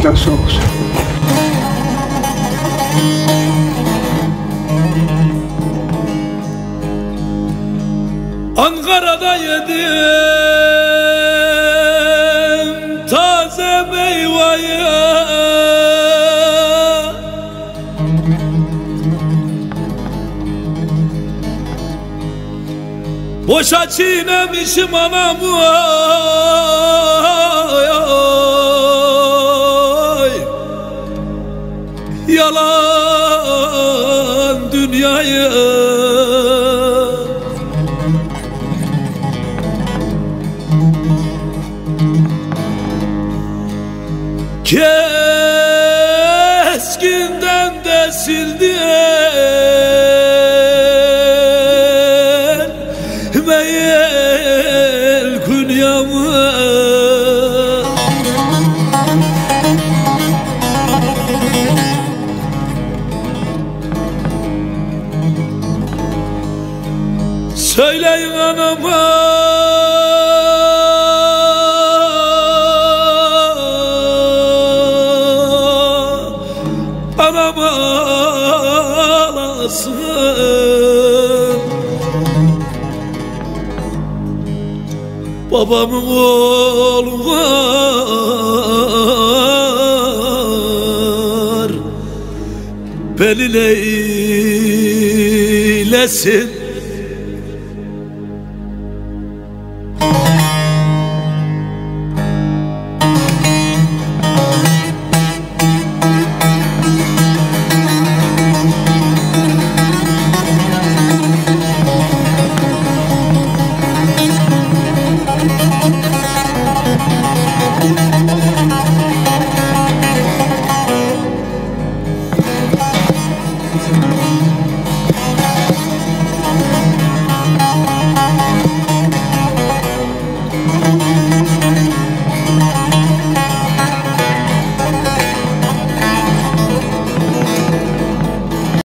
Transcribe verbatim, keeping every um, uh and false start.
Sağlıcakla soğuk. Ankara'da yedim taze meyveyi, boşa çiğnemişim anamı, yalan dünyayı. Keskinden de sildi meyel künyamı. Söyleyin anama, anam ağlasın. Babamın oğlu var, beni neylesin.